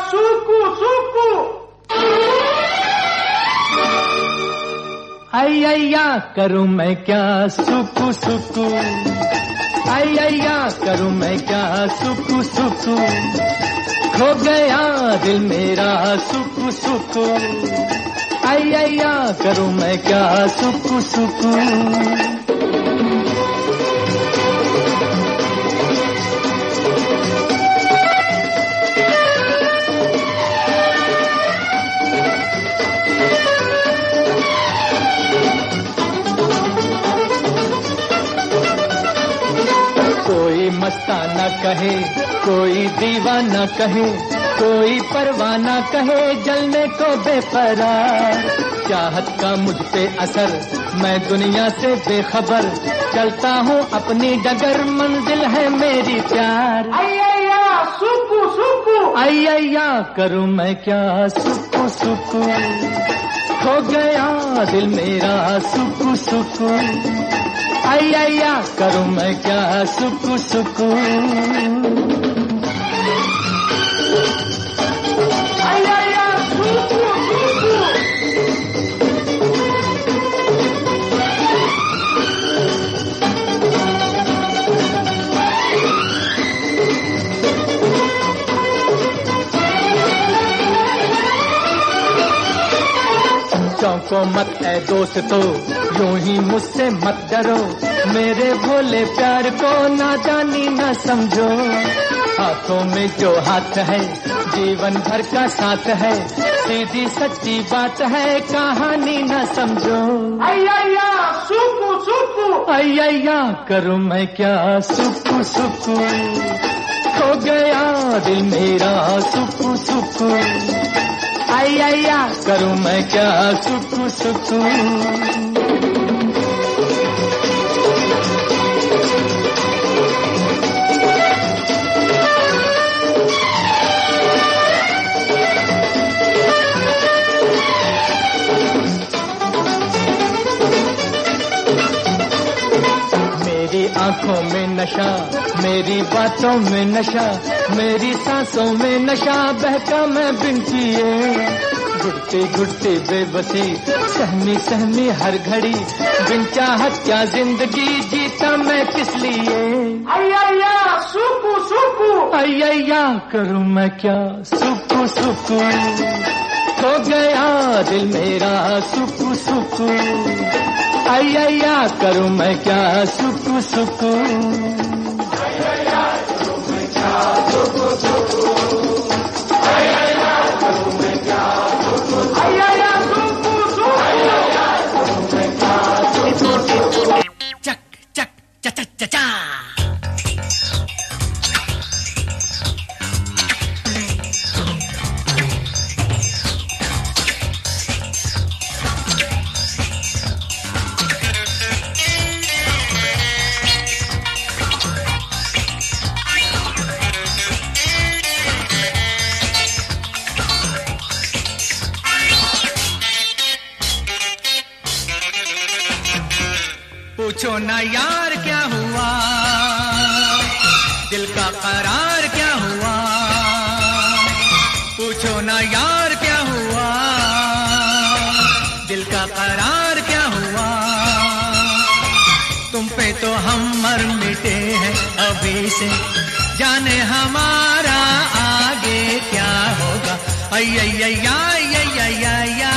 सुकु सुकु अय्या करूं मैं क्या सुकु सुकु अय्या करूं मैं क्या सुकु सुकु खो गया दिल मेरा सुकु सुकु अय्या करूं मैं क्या सुकु सुकु कोई मस्ताना कहे कोई दीवाना कहे कोई परवाना कहे जलने को बेकरार चाहत का मुझ पे असर मैं दुनिया से बेखबर चलता हूँ अपनी डगर मंजिल है मेरी प्यार अय्या सुकु सुकु अय्या करूं मैं क्या सुकु सुकु खो गया दिल मेरा सुकु सुकु अय्या करूं मैं क्या सुकु सुकु अय्या सुकु सुकु चौंको मत ऐ दोस्तों यूं ही मुझसे मत डरो मेरे भोले प्यार को नादानी न समझो हाथों में जो हाथ है जीवन भर का साथ है सीधी सच्ची बात है कहानी न समझो अय्या सुकु सुकु अय्या करूं मैं क्या सुकु सुकु खो गया दिल मेरा सुकु सुकु अय्या करूं मैं क्या सुकु सुकु मेरी आंखों में नशा मेरी बातों में नशा मेरी सांसों में नशा बहका मैं बिन पिए घुटती घुटती बेबसी सहमी सहमी हर घड़ी बिन चाहत क्या जिंदगी जीता मैं किस लिए अय्या सुकु सुकु अय्या करूं मैं क्या सुकु सुकु खो गया दिल मेरा सुकु सुकु अय्या करूं मैं क्या सुकु सुकु अय्या करूं मैं क्या सुकु सुकु अय्या करूं मैं क्या सुकु अय्या सुकु सुकु अय्या करूं मैं क्या सुकु चक चक चा चा चा चा पूछो ना यार क्या हुआ दिल का करार क्या हुआ पूछो ना यार क्या हुआ दिल का करार क्या हुआ तुम पे तो हम मर मिटे हैं अभी से जाने हमारा आगे क्या होगा अय्या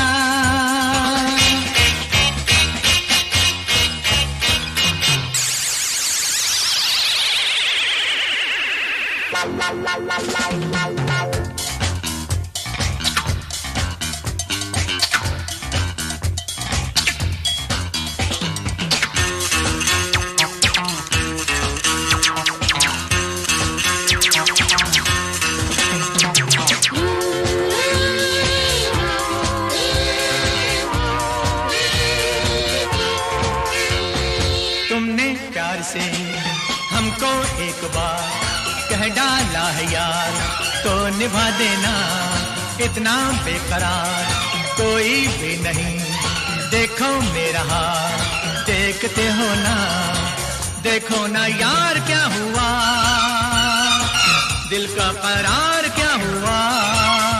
तुमने प्यार से हमको एक बार कह डाला है यार तो निभा देना इतना बेकरार कोई भी नहीं देखो मेरा हाल देखते हो ना देखो ना यार क्या हुआ दिल का करार क्या हुआ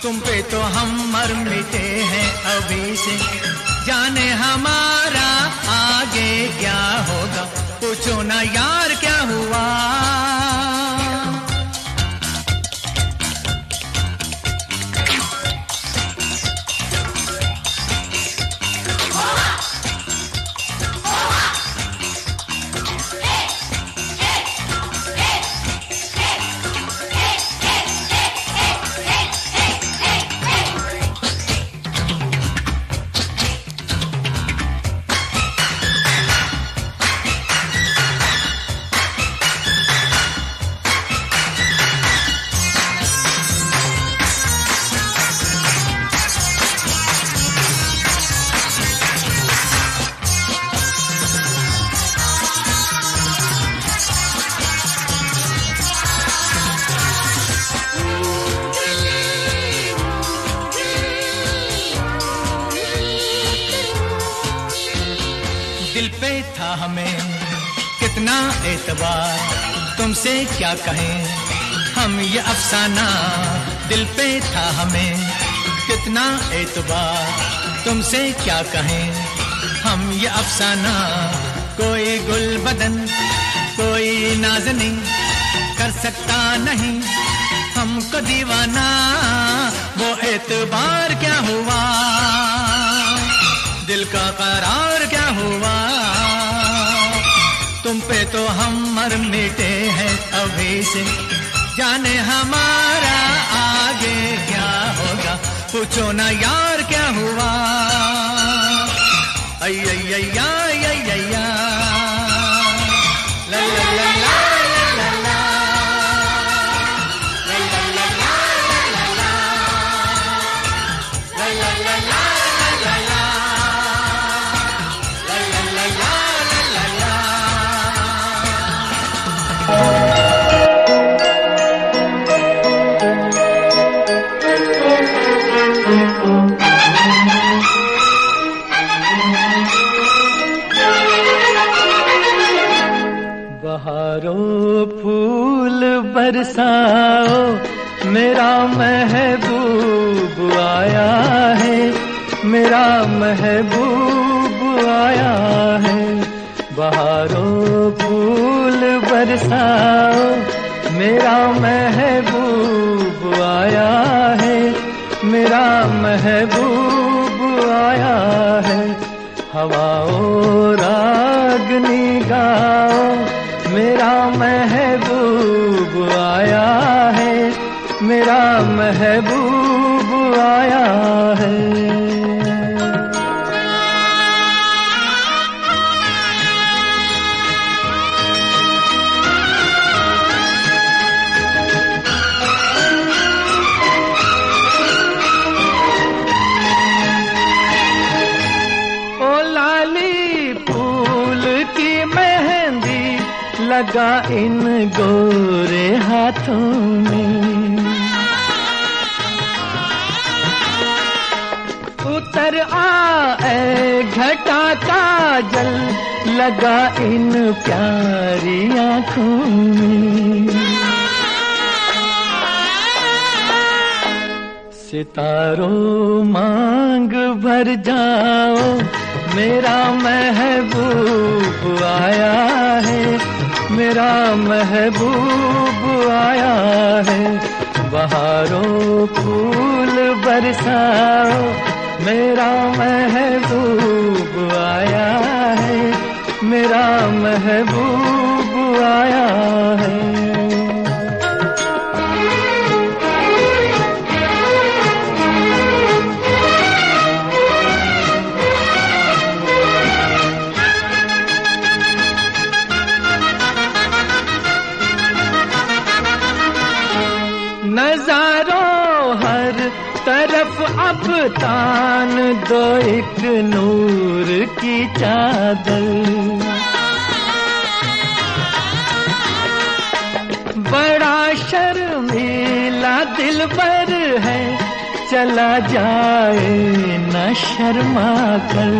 तुम पे तो हम मर मिटे हैं अभी से, जाने हमारा आगे क्या होगा, पूछो ना यार क्या हुआ। दिल पे था हमें कितना एतबार, तुमसे क्या कहें हम ये अफसाना। दिल पे था हमें कितना एतबार, तुमसे क्या कहें हम ये अफसाना। कोई गुल बदन कोई नाज़नीं कर सकता नहीं हमको दीवाना, वो एतबार क्या हुआ, दिल का करार क्या हुआ। तुम पे तो हम मर मिटे हैं अभी से, जाने हमारा आगे क्या होगा, पूछो ना यार क्या हुआ। अय्या ला ला ला ला ला ला बहारों फूल बरसाओ, मेरा महबूब आया है, मेरा महबूब आया है। बहारों फूल बरसाओ, मेरा महबूब आया है, मेरा महबूब आया है। हवाओं रागनी गाओ, मेरा महबूब आया है, मेरा महबूब आया है। ओ लाली फूल की मेहंदी लगा इन गोरे हाथों में, उतर आए घटा काजल लगा इन प्यारी आँखों में। सितारों मांग भर जाओ, मेरा महबूब आया है, मेरा महबूब आया है। बहारों फूल बरसाओ, मेरा महबूब आया है, मेरा महबूब आया है। नजारों हर तरफ अब तान दो एक नूर की चादर, बड़ा शर्मीला दिलबर है, चला जाए न शर्मा कर।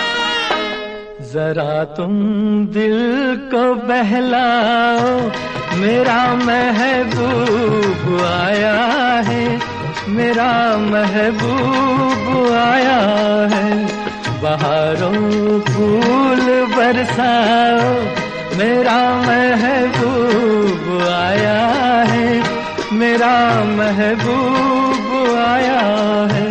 जरा तुम दिल को बहलाओ, मेरा महबूब आया है, मेरा महबूब आया है। बहारों फूल बरसाओ, मेरा महबूब आया है, मेरा महबूब आया है।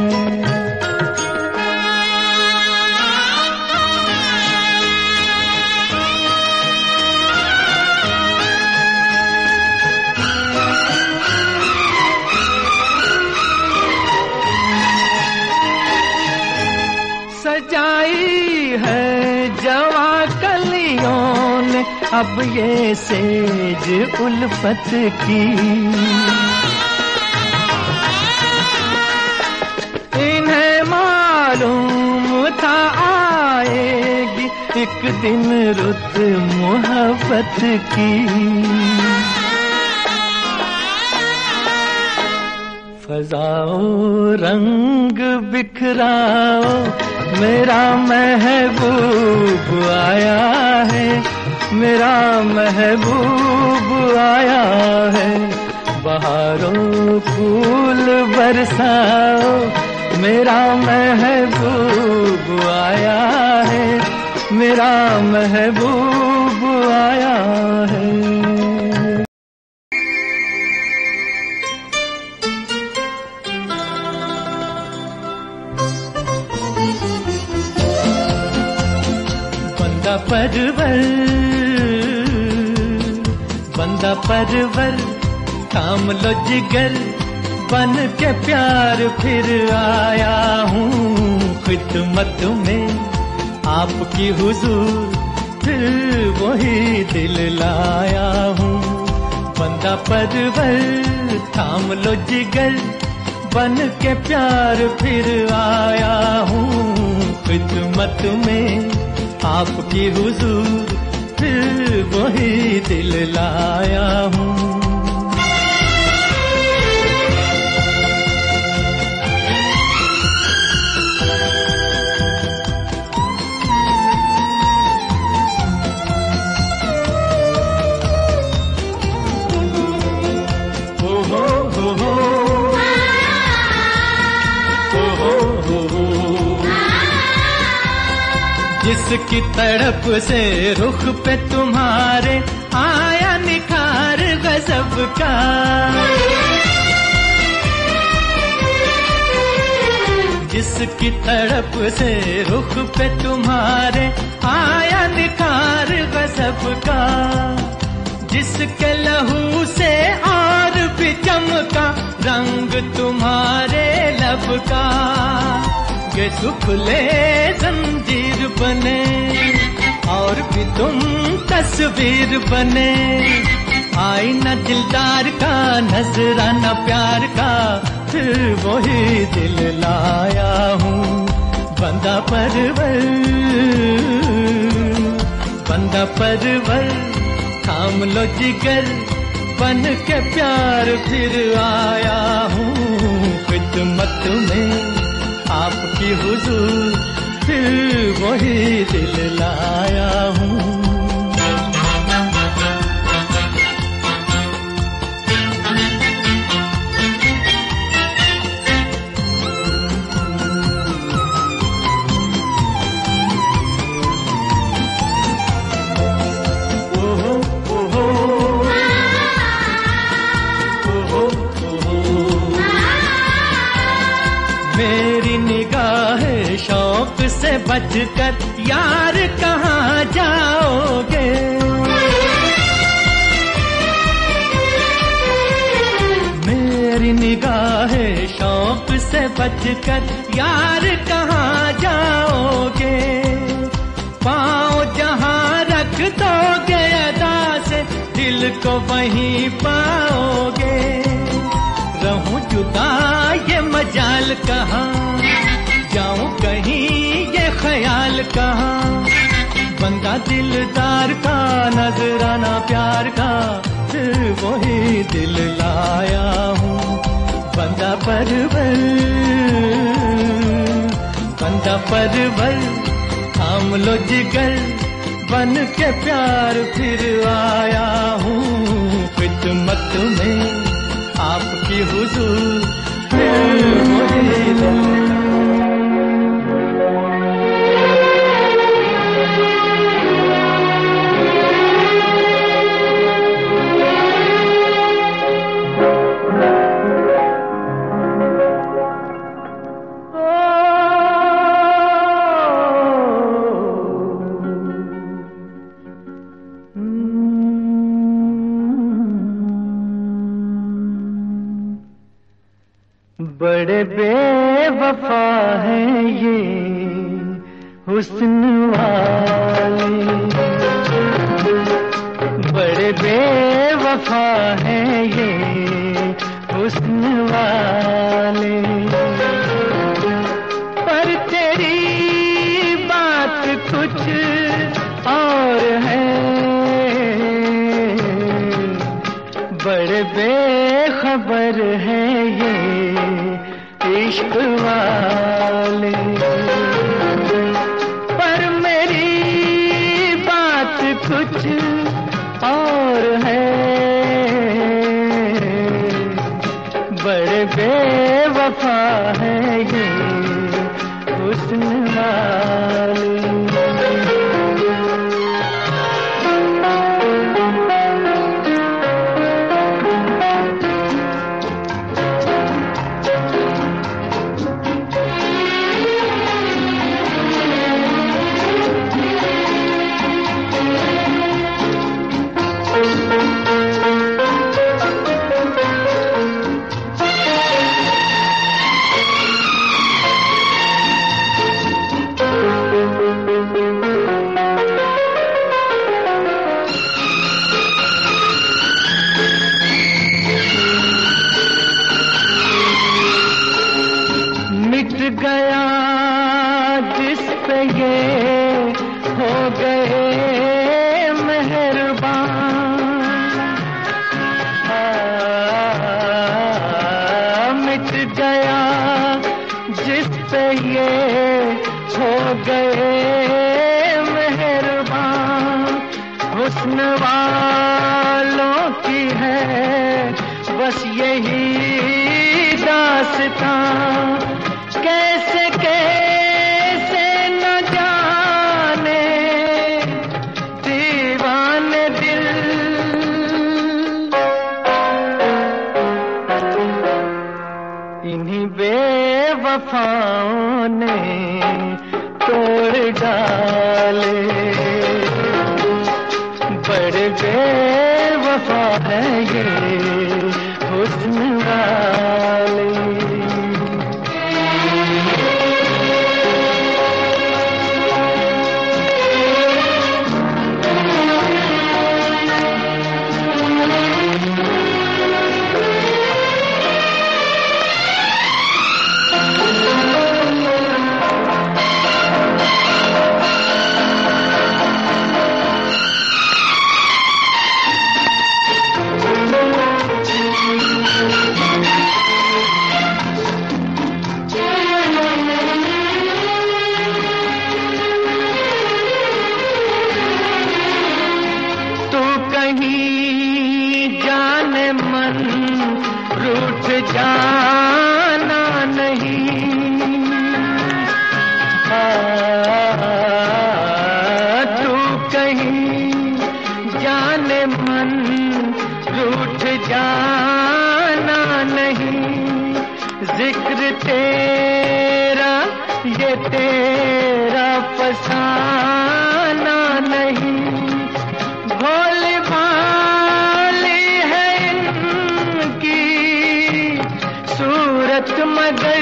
सजाई है जवा कलियों ने अब ये सेज उल्फत की। इन्हें मालूम था आएगी एक दिन रुत मोहब्बत की। फजाओ रंग बिखराओ, मेरा महबूब आया है, मेरा महबूब आया है। बहारों फूल बरसाओ, मेरा महबूब आया है, मेरा महबूब आया है। बंदा परवर थाम लो जिगर, बन के प्यार फिर आया हूँ खिदमत में आपकी हुजूर, फिर वही दिल लाया हूँ। बंदा परवर थाम लो जिगर, बन के प्यार फिर आया हूँ खिदमत में आपकी हुजूर, फिर वही दिल लाया हूँ। जिसकी तड़प से रुख पे तुम्हारे आया निखार गजब का, जिसकी तड़प से रुख पे तुम्हारे आया निखार गजब का, जिसके लहू से और भी चमका रंग तुम्हारे लब का। ये सुखले जंजीर बने और भी तुम तस्वीर बने, आईना दिलदार का नजराना प्यार का, फिर वही दिल लाया हूँ। बंदा परवर थाम लो जिगर, बन के प्यार फिर आया हूँ खिदमत में आपकी हुजूर, फिर वही दिल लाया हूँ। मेरी निगाहें शौक से बचकर यार कहाँ जाओगे, मेरी निगाहें शौक से बचकर यार कहाँ जाओगे। पाँव जहाँ रख दोगे अदा से दिल को वहीं पाओगे। रहूं जुदा ये मजाल कहाँ, जाऊं कहीं ये ख्याल कहाँ। बंदा दिलदार का नजराना प्यार का, फिर वही दिल लाया हूँ। बंदा परवर थाम लो जिगर, बन के प्यार फिर आया हूँ बड़े बेवफा हैं ये हुस्न वाले, बड़े बेवफा हैं ये हुस्न वाले। पर तेरी बात कुछ और है, बड़े बेखबर हैं ये इश्क वाले। पर मेरी बात कुछ और है, बड़े बेवफा हैं ये हुस्न वाले। गया जिस पे ये हो गए मेहरबान, मिट गया जिस पे ये हो गए मेहरबान। हुस्न वालों की है बस यही दास्तां, कैसे कैसे न जाने दीवाने दिल। इन्हीं बेवफाओं ने तोड़ डाले, बड़े बेवफा है ये हुस्न वाले। जाने मन रूठ जाना नहीं, तू कहीं जाने मन रूठ जाना नहीं। जिक्र तेरा ये तेरा फसाना नहीं। भोली भाली है इनकी सूरत मगर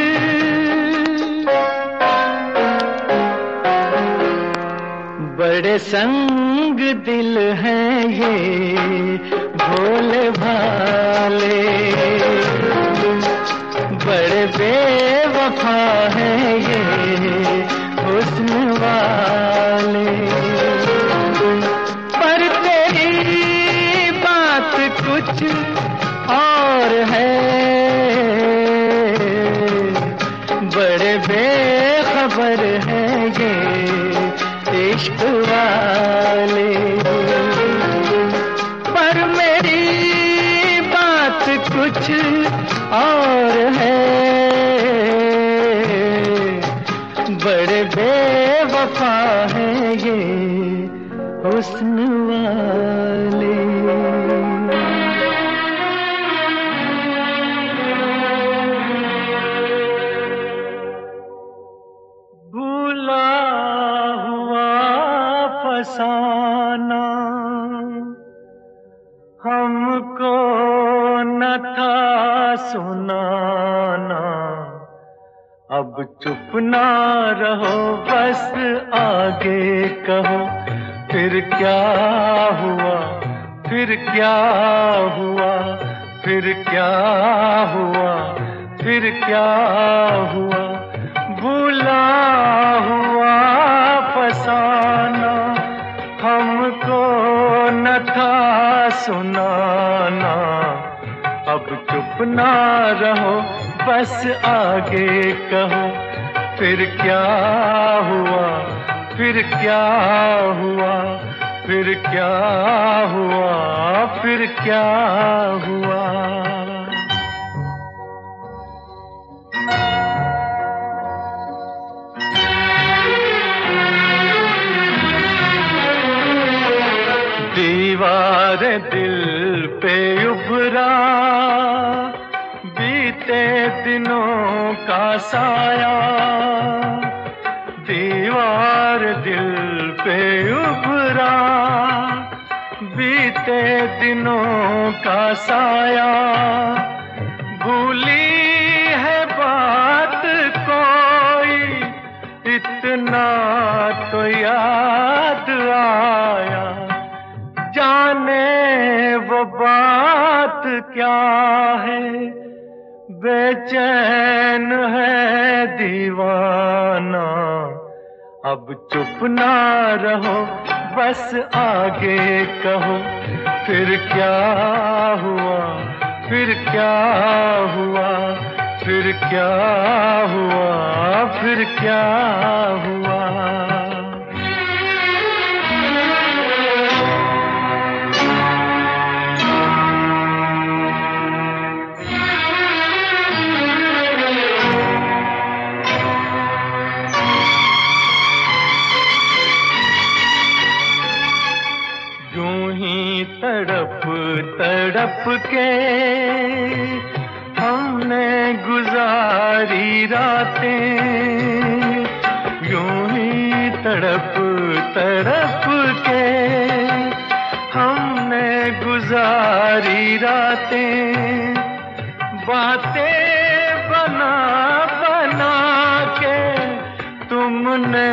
बड़े संग दिल हैं ये भोले भाले, बड़े बेवफा हैं ये हुस्न वाले। पर तेरी बात कुछ और है, बड़े बेखबर हैं ये इश्क वाले। पर मेरी बात कुछ और है, बड़े बेवफा हैं ये हुस्न वाले। भूला हुआ फसाना हमको न था सुनाना, अब चुप ना रहो बस आगे कहो, फिर क्या हुआ, फिर क्या हुआ, फिर क्या हुआ, फिर क्या हुआ। भूला हुआ फसाना हमको न था सुनाना, अब चुप ना रहो बस आगे कहो, फिर क्या हुआ, फिर क्या हुआ, फिर क्या हुआ, फिर क्या हुआ। दीवार दिल पे उभरा बीते दिनों का साया, दीवार दिल पे उभरा बीते दिनों का साया। भूली है बात कोई इतना तो याद आया, जाने वो बात क्या है, बेचैन है दीवाना। अब चुप ना रहो बस आगे कहो, फिर क्या हुआ, फिर क्या हुआ, फिर क्या हुआ, फिर क्या हुआ। तड़प तड़प के हमने गुजारी रातें, यूं ही तड़प तड़प के हमने गुजारी रातें। बातें बना बना के तुमने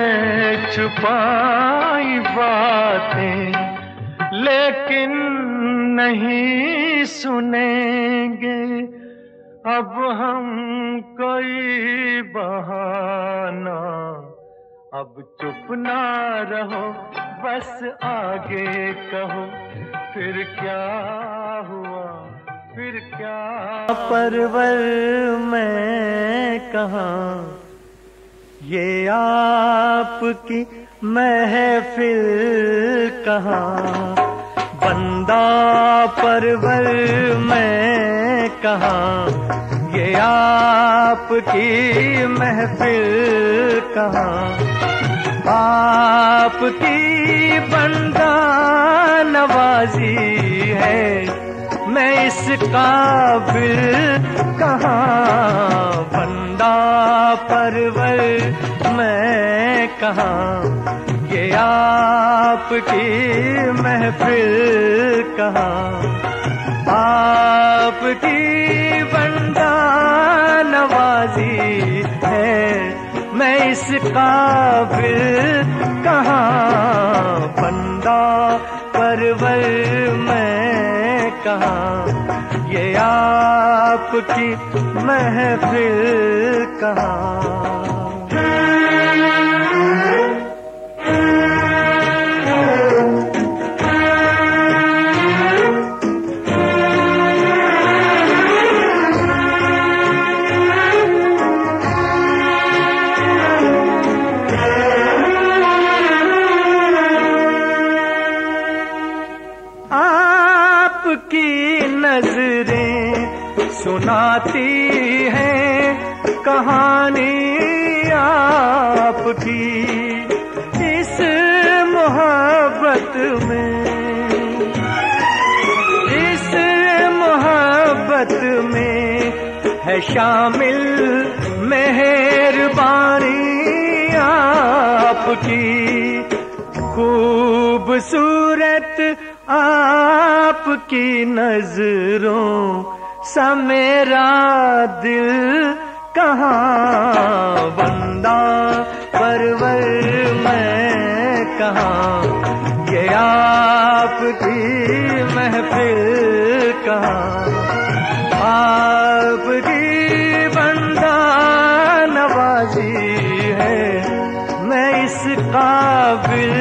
छुपाई बातें, लेकिन नहीं सुनेंगे अब हम कोई बहाना। अब चुप ना रहो बस आगे कहो, फिर क्या हुआ, फिर क्या। परवर मैं कहाँ, ये आपकी महफिल कहाँ, बंदा परवर मैं कहाँ, ये आपकी महफिल कहाँ। आपकी बंदा नवाजी है, मैं इस काबिल कहाँ, बंदा परवर मैं कहाँ, ये आपकी महफिल कहाँ। आपकी बंदा नवाजी है, मैं इस काबिल कहाँ, बंदा परवर मैं कहाँ, ये आपकी महफिल कहाँ। सुनाती है कहानी आपकी, इस मोहब्बत में, इस मोहब्बत में है शामिल मेहरबानी आपकी। खूबसूरत आपकी नजरों सा मेरा दिल कहाँ बंदा परवर मैं कहाँ, ये आपकी महफिल कहाँ, आपकी बंदा नवाजी है मैं इस काबिल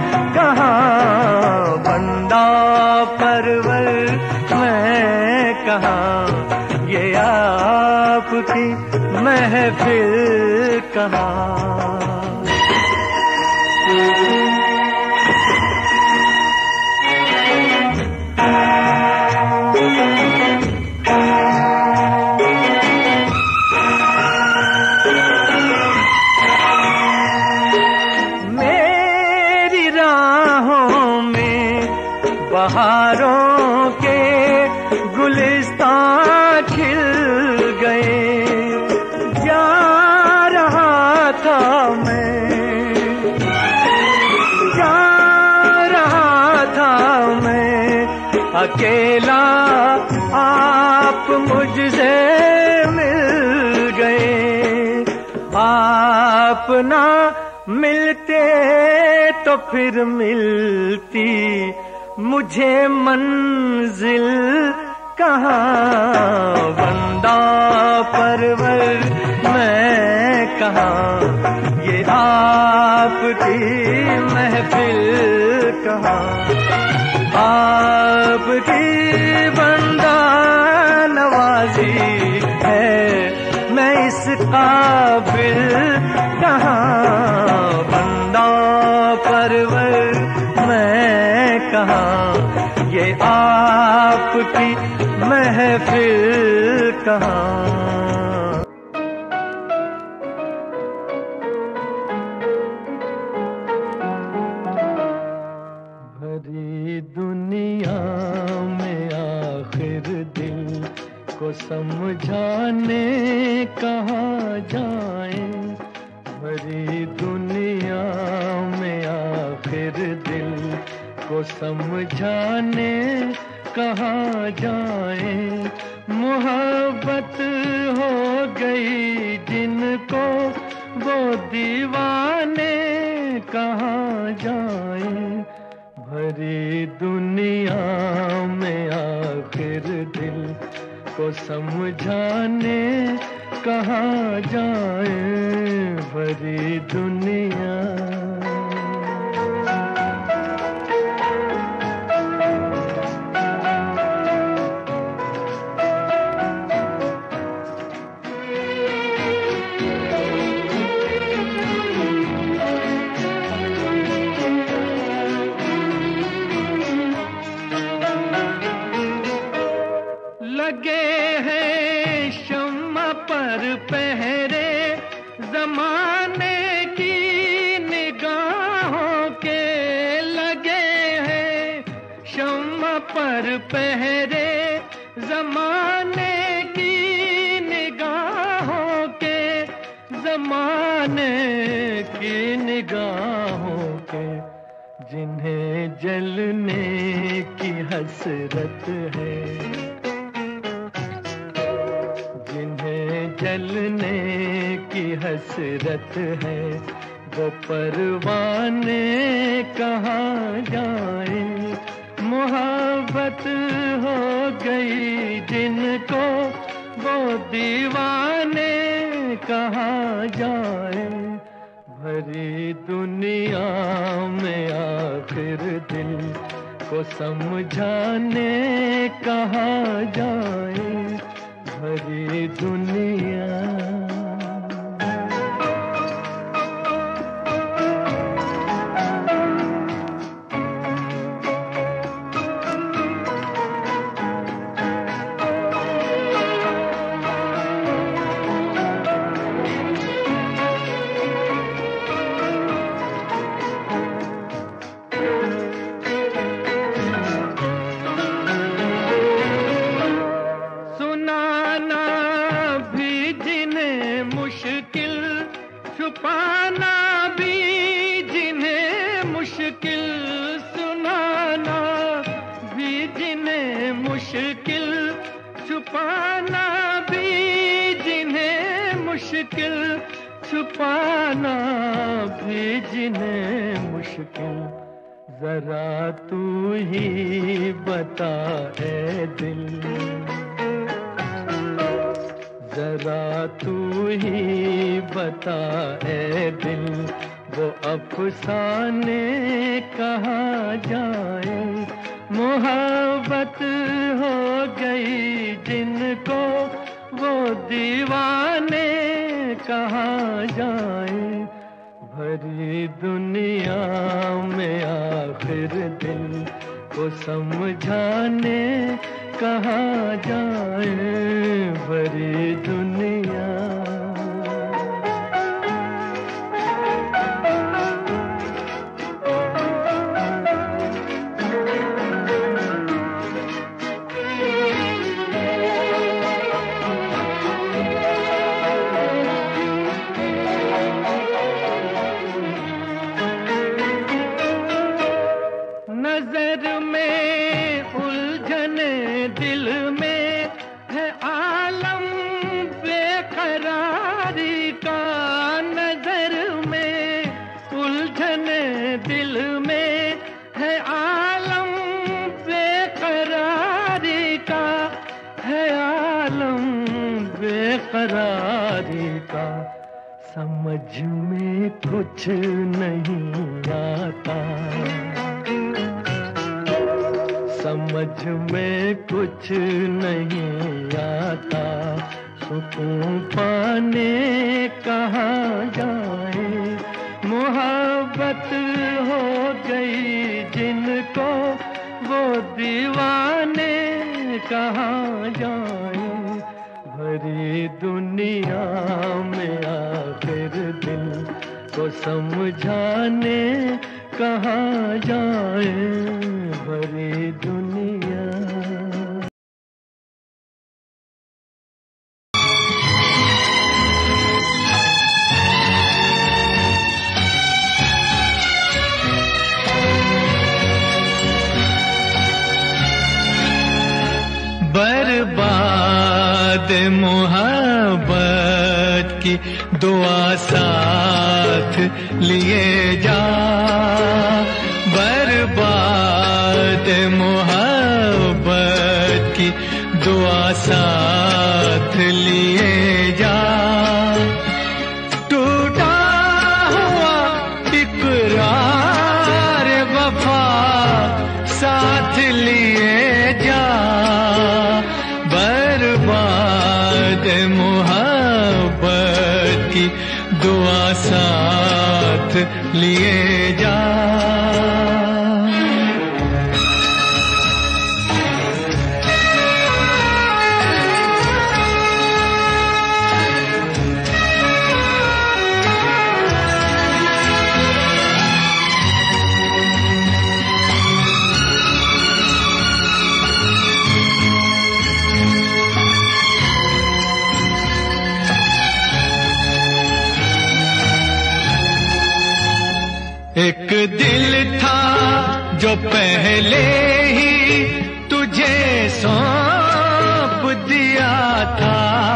कहाँ, बंदा परवर मैं कहाँ, ये आपकी महफिल कहाँ। मेरी राहों में बहारों के गुलिस्तां खिल गए, जा रहा था मैं अकेला, आप मुझसे मिल गए, आप ना मिलते तो फिर मिलती मुझे मंजिल कहाँ, बंदा परवर मैं कहाँ, ये आपकी महफिल कहाँ, आपकी बंदा नवाजी है मैं इस काबिल कहाँ, बंदा परवर मैं कहाँ, ये आपकी महफिल कहाँ। भरी दुनिया में आखिर दिल को समझाने कहाँ जाए, भरी दुनिया में आखिर दिल को समझाने कहाँ जाए, मोहब्बत हो गई जिनको वो दीवाने कहाँ जाए, भरी दुनिया में आखिर दिल को समझाने कहाँ जाए, भरी दुनिया। लगे हैं शम्मा पर पहरे जमाने की निगाहों के, लगे हैं शम्मा पर पहरे जमाने की निगाहों के, जमाने की निगाहों के, जिन्हें जलने की हसरत है, जलने की हसरत है, वो परवाने कहाँ जाए, मोहब्बत हो गई जिनको वो दीवाने कहाँ जाए, भरी दुनिया में आखिर दिल को समझाने कहाँ जाए, भरी दुनिया। छुपाना भी जिन्हें मुश्किल, सुनाना भी जिन्हें मुश्किल, छुपाना भी जिन्हें मुश्किल, छुपाना भी जिन्हें मुश्किल, जरा तू ही बता ऐ दिल, जरा तू ही बता ऐ दिल, वो अफसाने कहाँ जाए, मोहब्बत हो गई जिनको वो दीवाने कहाँ जाए, भरी दुनिया में आखिर दिल को समझाने कहाँ जाए, भरी दुनिया। नजर में उलझने दिल में है आलम बेकरारी का, नजर में उलझने दिल में है आलम बेकरारी का, है आलम बेकरारी का, समझ में कुछ नहीं आता, समझ में कुछ नहीं आता, सुकून पाने कहाँ जाए, मोहब्बत हो गई जिनको वो दीवाने कहाँ जाए, भरी दुनिया में आखिर दिल को समझाने कहाँ जाए, भरी दुनिया। बर्बाद मोहब्बत की दुआ साथ लिए जा, बर्बाद मोहब्बत की दुआ साथ लिए जा, टूटा हुआ इकरार वफा साथ लिए जा, बर्बाद मोहब्बत की दुआ साथ लिए जा। एक दिल था जो पहले ही तुझे सौंप दिया था,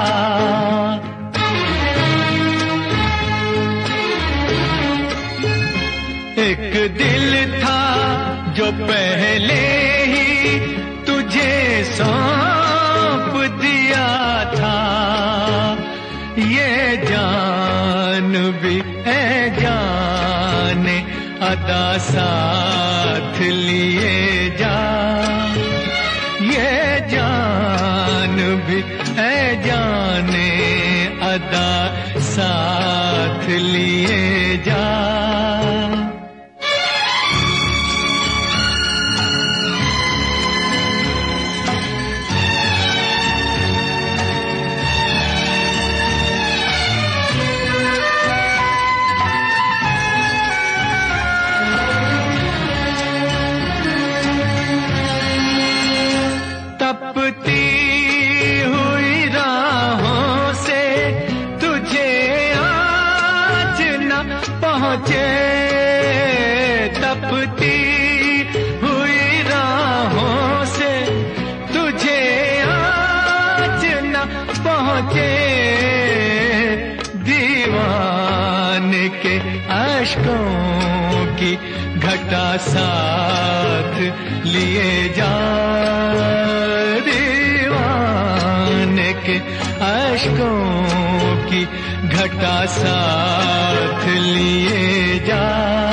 एक दिल था जो पहले ही तुझे सौंप दिया था, ये जान भी है जाने अदा साथ लिए जा, ये जान भी है जाने अदा साथ लिए जा। तपती हुई राहों से तुझे आज न पहुँचे, तपती हुई राहों से तुझे आज न पहुँचे, के अश्कों की घटा साथ लिए जा, दीवाने के अश्कों की घटा साथ लिए जा।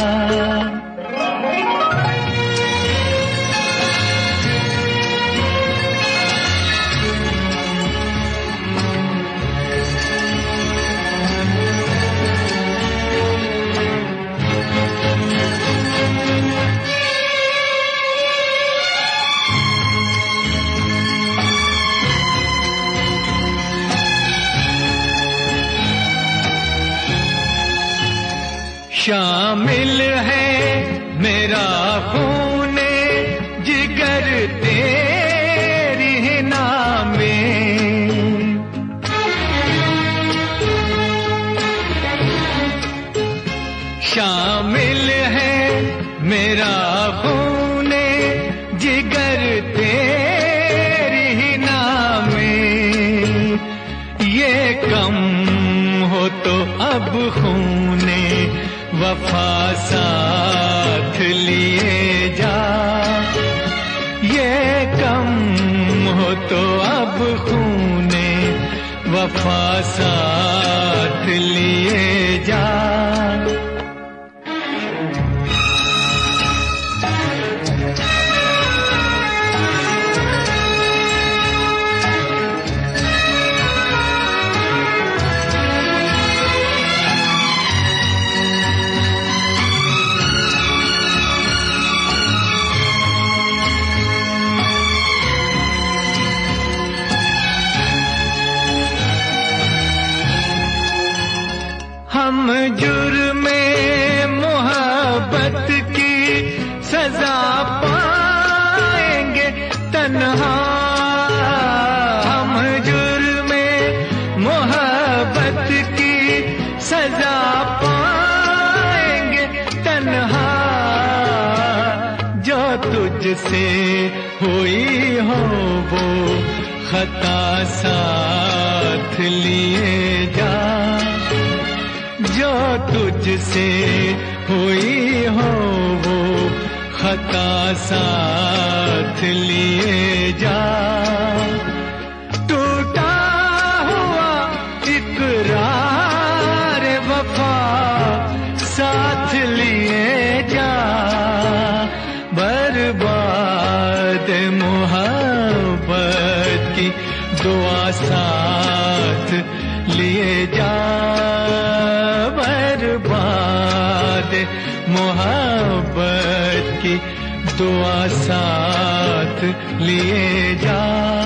शामिल है मेरा खूने जिगर तेरी नामे, शामिल है मेरा खूने जिगर तेरी नामे। ये कम हो तो अब खूने वफा साथ लिए जा, ये कम हो तो अब खूने वफा साथ लिए जा। हम जुर्मे मोहब्बत की सजा पाएंगे तन्हा, हम जुर्मे मोहब्बत की सजा पाएंगे तन्हा। जो तुझसे हुई हो वो खता साथ लिए जा, जो तुझसे हुई हो वो खता साथ लिए जा। टूटा हुआ इकरार वफा साथ लिए जा, बर्बाद मोहब्बत की दुआ साथ लिए जा, बर्बाद मोहब्बत की दुआ साथ लिए जा।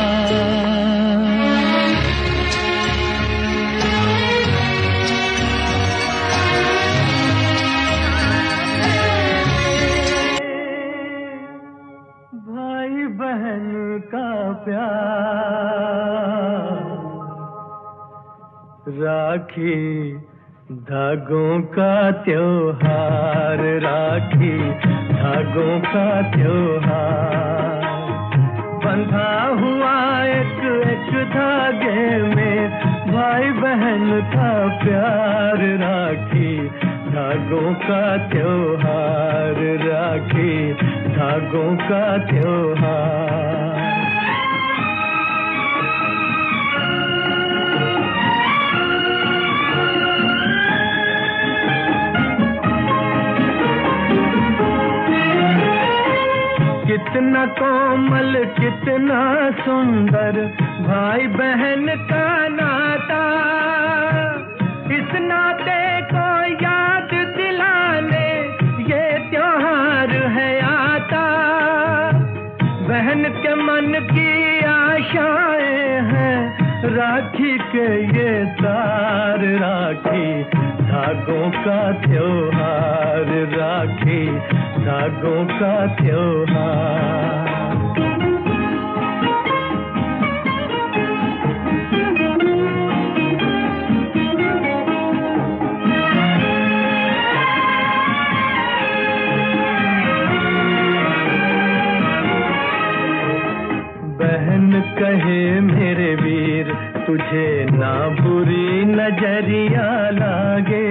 भाई बहन का प्यार, राखी धागों का त्योहार, राखी धागों का त्योहार। बंधा हुआ एक एक धागे में भाई बहन का प्यार, राखी धागों का त्योहार, राखी धागों का त्योहार। कितना कोमल कितना सुंदर भाई बहन का नाता, इस नाते को याद दिलाने ये त्योहार है आता। बहन के मन की आशाएं हैं राखी के ये तार, राखी धागों का त्योहार, राखी धागों का त्योहार। बहन कहे मेरे वीर तुझे ना बुरी नजरिया लागे,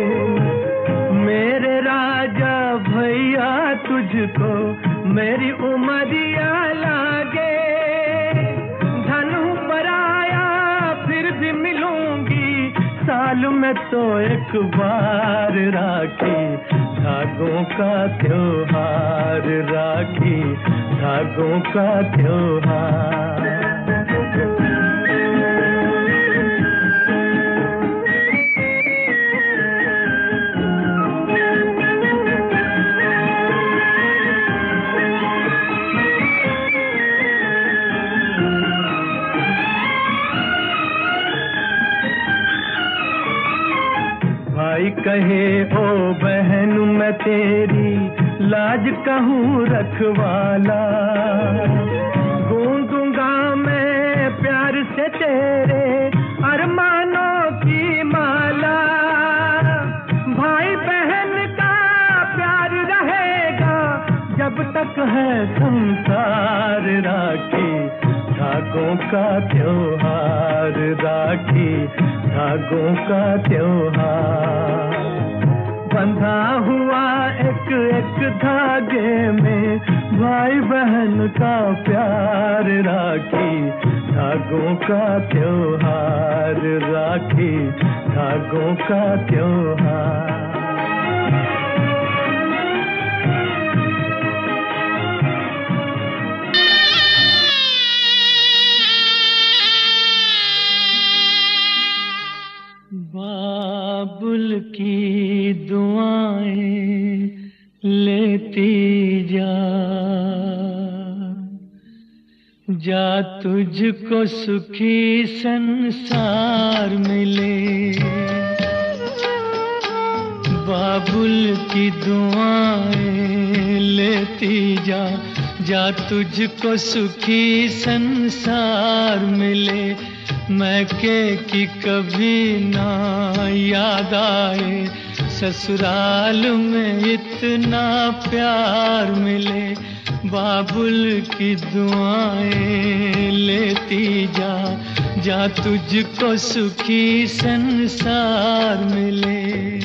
मेरे राजा भैया तुझको मेरी उमरिया लागे। धन पर आया फिर भी मिलूंगी, साल में तो एक बार राखी, धागों का त्योहार राखी, धागों का त्योहार। भाई कहे ओ बहन मैं तेरी लाज कहूँ रखवाला, गूंजूंगा मैं प्यार से तेरे अरमानों की माला। भाई बहन का प्यार रहेगा जब तक है संसार राखी, धागों का त्योहार राखी, धागों का त्योहार। बंधा हुआ एक एक धागे में भाई बहन का प्यार राखी, धागों का त्योहार राखी, धागों का त्योहार। बाबुल की दुआएं लेती जा, जा तुझको सुखी संसार मिले। बाबुल की दुआएं लेती जा, जा तुझको सुखी संसार मिले। मैके की कभी ना याद आए, ससुराल में इतना प्यार मिले। बाबुल की दुआएं लेती जा, जा तुझको सुखी संसार मिले।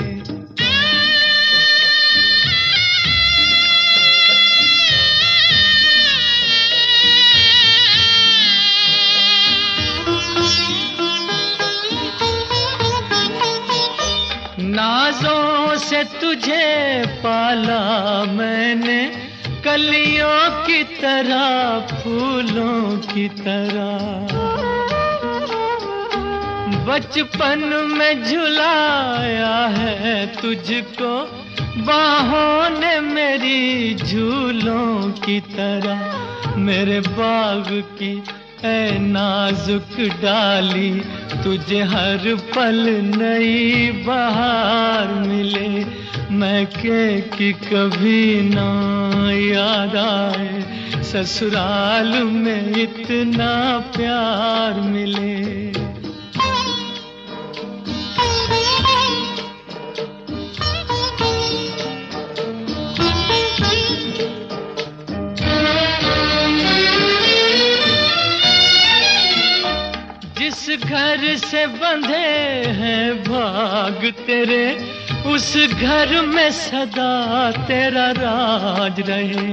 नाज़ों से तुझे पाला मैंने, कलियों की तरह फूलों की तरह। बचपन में झुलाया है तुझको बाहों ने मेरी झूलों की तरह। मेरे बाग की ऐ नाजुक डाली, तुझे हर पल नई बहार मिले। मैके की कभी ना याद आए, ससुराल में इतना प्यार मिले। जिस घर से बंधे हैं भाग तेरे, उस घर में सदा तेरा राज रहे।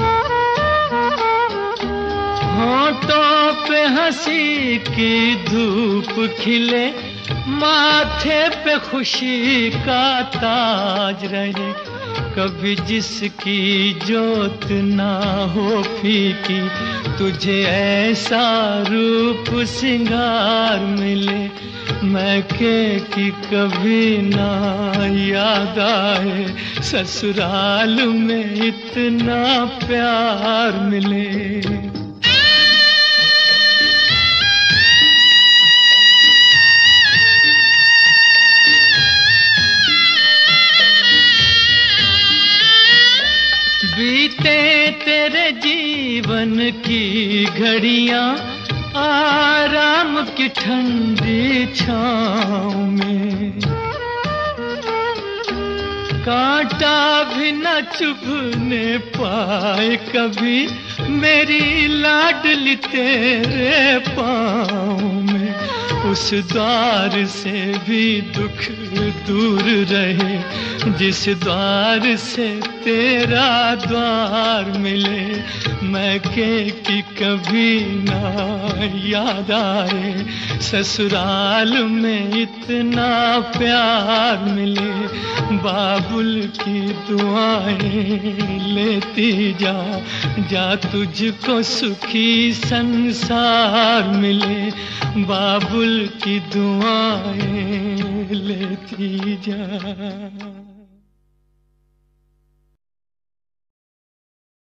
होठों पे हंसी की धूप खिले, माथे पे खुशी का ताज रहे। कभी जिसकी जोत ना हो फीकी, तुझे ऐसा रूप सिंगार मिले। मैके की कभी ना याद आए, ससुराल में इतना प्यार मिले। बीते तेरे जीवन की घड़ियां आराम की ठंडी छाँव में, कांटा भी न चुभने पाए कभी मेरी लाडली तेरे पाँव में। उस द्वार से भी दुख दूर रहे, जिस द्वार से तेरा द्वार मिले। मैके की कभी ना याद आए, ससुराल में इतना प्यार मिले। बाबुल की दुआएं लेती जा, जा तुझको सुखी संसार मिले। बाबुल की दुआएं लेती जा।